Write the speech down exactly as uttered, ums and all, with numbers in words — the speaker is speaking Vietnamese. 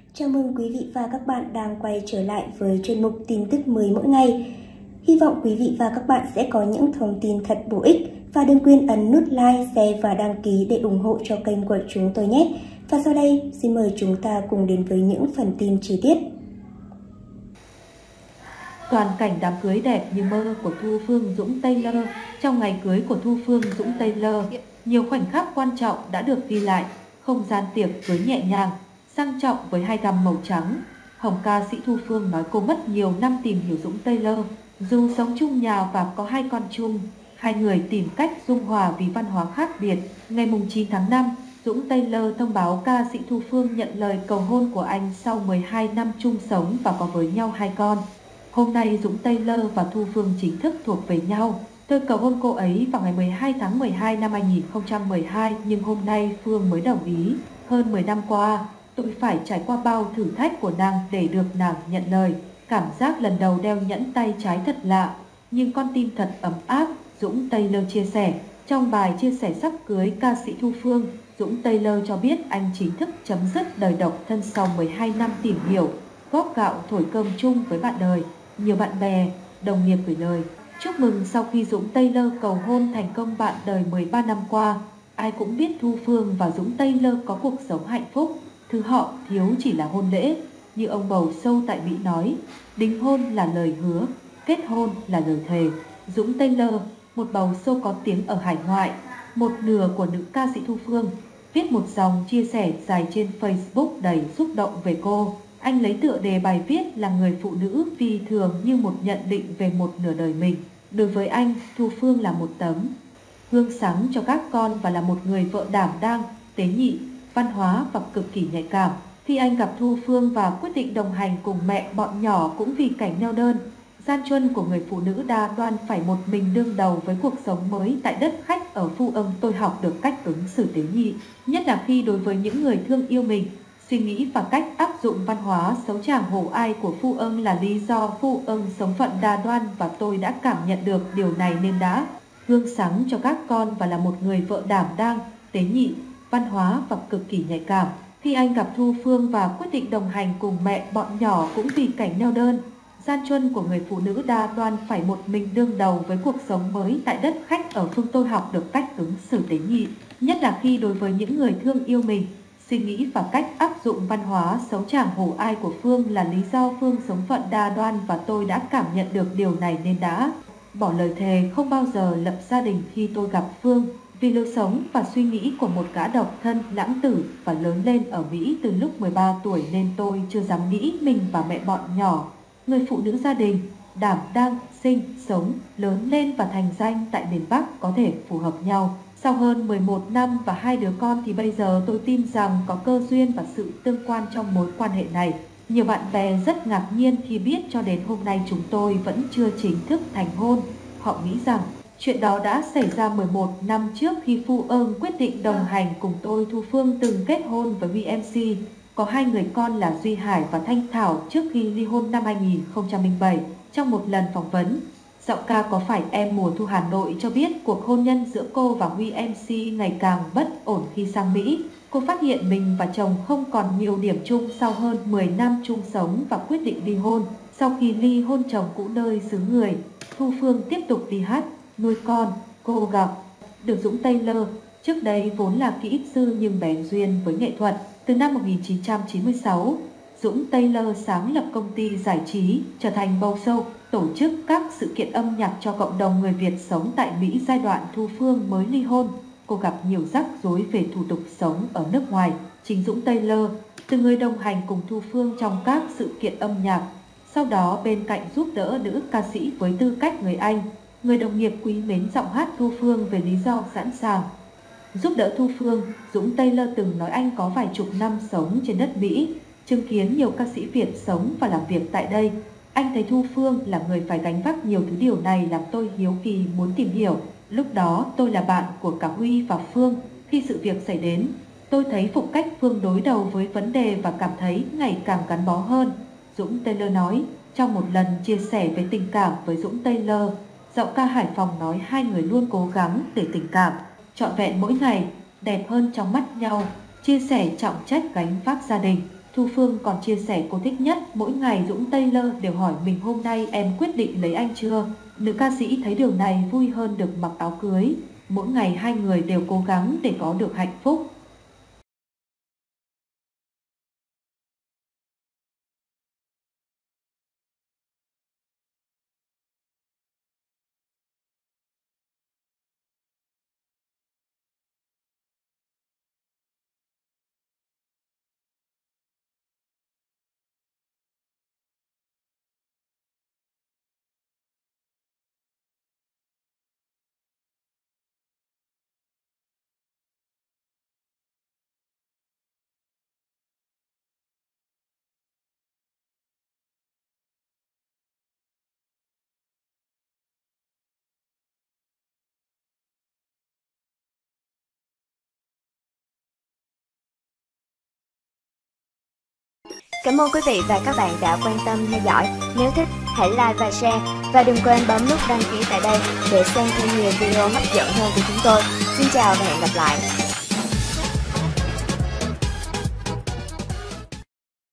Chào mừng quý vị và các bạn đang quay trở lại với chuyên mục tin tức mới mỗi ngày. Hy vọng quý vị và các bạn sẽ có những thông tin thật bổ ích và đừng quên ấn nút like, share và đăng ký để ủng hộ cho kênh của chúng tôi nhé. Và sau đây, xin mời chúng ta cùng đến với những phần tin chi tiết. Toàn cảnh đám cưới đẹp như mơ của Thu Phương Dũng Taylor. Trong ngày cưới của Thu Phương Dũng Taylor, nhiều khoảnh khắc quan trọng đã được ghi lại. Không gian tiệc cưới nhẹ nhàng, sang trọng với hai gam màu trắng. Hồng ca sĩ Thu Phương nói cô mất nhiều năm tìm hiểu Dũng Taylor. Dù sống chung nhà và có hai con chung, hai người tìm cách dung hòa vì văn hóa khác biệt. Ngày chín tháng năm, Dũng Taylor thông báo ca sĩ Thu Phương nhận lời cầu hôn của anh sau mười hai năm chung sống và có với nhau hai con. Hôm nay Dũng Taylor và Thu Phương chính thức thuộc về nhau. Tôi cầu hôn cô ấy vào ngày mười hai tháng mười hai năm hai nghìn không trăm mười hai, nhưng hôm nay Phương mới đồng ý. Hơn mười năm qua, tôi phải trải qua bao thử thách của nàng để được nàng nhận lời. Cảm giác lần đầu đeo nhẫn tay trái thật lạ, nhưng con tim thật ấm áp, Dũng Taylor chia sẻ. Trong bài chia sẻ sắp cưới ca sĩ Thu Phương, Dũng Taylor cho biết anh chính thức chấm dứt đời độc thân sau mười hai năm tìm hiểu, góp gạo thổi cơm chung với bạn đời. Nhiều bạn bè, đồng nghiệp gửi lời chúc mừng sau khi Dũng Taylor cầu hôn thành công bạn đời mười ba năm qua. Ai cũng biết Thu Phương và Dũng Taylor có cuộc sống hạnh phúc, thứ họ thiếu chỉ là hôn lễ. Như ông bầu sâu tại Mỹ nói, đính hôn là lời hứa, kết hôn là lời thề. Dũng Taylor, một bầu sâu có tiếng ở hải ngoại, một nửa của nữ ca sĩ Thu Phương, viết một dòng chia sẻ dài trên Facebook đầy xúc động về cô. Anh lấy tựa đề bài viết là người phụ nữ phi thường như một nhận định về một nửa đời mình. Đối với anh, Thu Phương là một tấm gương sáng cho các con và là một người vợ đảm đang, tế nhị, văn hóa và cực kỳ nhạy cảm. Khi anh gặp Thu Phương và quyết định đồng hành cùng mẹ bọn nhỏ cũng vì cảnh neo đơn, gian truân của người phụ nữ đa đoan phải một mình đương đầu với cuộc sống mới tại đất khách ở Phu Ân, tôi học được cách ứng xử tế nhị, nhất là khi đối với những người thương yêu mình. Suy nghĩ và cách áp dụng văn hóa xấu chàng hổ ai của Phu Ân là lý do Phu Ân sống phận đa đoan, và tôi đã cảm nhận được điều này nên đã gương sáng cho các con và là một người vợ đảm đang, tế nhị, văn hóa và cực kỳ nhạy cảm. Khi anh gặp Thu Phương và quyết định đồng hành cùng mẹ bọn nhỏ cũng vì cảnh neo đơn, gian truân của người phụ nữ đa đoan phải một mình đương đầu với cuộc sống mới tại đất khách ở Phương, tôi học được cách ứng xử tế nhị, nhất là khi đối với những người thương yêu mình. Suy nghĩ và cách áp dụng văn hóa xấu chàng hổ ai của Phương là lý do Phương sống phận đa đoan, và tôi đã cảm nhận được điều này nên đã bỏ lời thề không bao giờ lập gia đình khi tôi gặp Phương. Vì lối sống và suy nghĩ của một gã độc thân lãng tử và lớn lên ở Mỹ từ lúc mười ba tuổi nên tôi chưa dám nghĩ mình và mẹ bọn nhỏ, người phụ nữ gia đình, đảm đang, sinh, sống, lớn lên và thành danh tại miền Bắc có thể phù hợp nhau. Sau hơn mười một năm và hai đứa con thì bây giờ tôi tin rằng có cơ duyên và sự tương quan trong mối quan hệ này. Nhiều bạn bè rất ngạc nhiên khi biết cho đến hôm nay chúng tôi vẫn chưa chính thức thành hôn. Họ nghĩ rằng chuyện đó đã xảy ra mười một năm trước khi Phu Ân quyết định đồng hành cùng tôi. Thu Phương từng kết hôn với vê em xê, có hai người con là Duy Hải và Thanh Thảo trước khi ly hôn năm hai nghìn không trăm lẻ bảy. Trong một lần phỏng vấn, giọng ca Có Phải Em Mùa Thu Hà Nội cho biết cuộc hôn nhân giữa cô và vê em xê ngày càng bất ổn khi sang Mỹ. Cô phát hiện mình và chồng không còn nhiều điểm chung sau hơn mười năm chung sống và quyết định ly hôn. Sau khi ly hôn chồng cũ nơi xứ người, Thu Phương tiếp tục đi hát, nuôi con. Cô gặp được Dũng Taylor, trước đây vốn là kỹ thuật sư nhưng bén duyên với nghệ thuật. Từ năm một nghìn chín trăm chín mươi sáu, Dũng Taylor sáng lập công ty giải trí, trở thành bầu sâu, tổ chức các sự kiện âm nhạc cho cộng đồng người Việt sống tại Mỹ. Giai đoạn Thu Phương mới ly hôn, cô gặp nhiều rắc rối về thủ tục sống ở nước ngoài. Chính Dũng Taylor, từ người đồng hành cùng Thu Phương trong các sự kiện âm nhạc, sau đó bên cạnh giúp đỡ nữ ca sĩ với tư cách người anh, người đồng nghiệp quý mến giọng hát Thu Phương về lý do sẵn sàng giúp đỡ Thu Phương. Dũng Taylor từng nói anh có vài chục năm sống trên đất Mỹ, chứng kiến nhiều ca sĩ Việt sống và làm việc tại đây. Anh thấy Thu Phương là người phải gánh vác nhiều thứ, điều này làm tôi hiếu kỳ muốn tìm hiểu. Lúc đó tôi là bạn của cả Huy và Phương. Khi sự việc xảy đến, tôi thấy phong cách Phương đối đầu với vấn đề và cảm thấy ngày càng gắn bó hơn. Dũng Taylor nói trong một lần chia sẻ về tình cảm với Dũng Taylor, giọng ca Hải Phòng nói hai người luôn cố gắng để tình cảm trọn vẹn mỗi ngày đẹp hơn trong mắt nhau, chia sẻ trọng trách gánh vác gia đình. Thu Phương còn chia sẻ cô thích nhất, mỗi ngày Dũng Taylor đều hỏi mình hôm nay em quyết định lấy anh chưa. Nữ ca sĩ thấy điều này vui hơn được mặc áo cưới. Mỗi ngày hai người đều cố gắng để có được hạnh phúc. Cảm ơn quý vị và các bạn đã quan tâm theo dõi. Nếu thích, hãy like và share. Và đừng quên bấm nút đăng ký tại đây để xem thêm nhiều video hấp dẫn hơn của chúng tôi. Xin chào và hẹn gặp lại.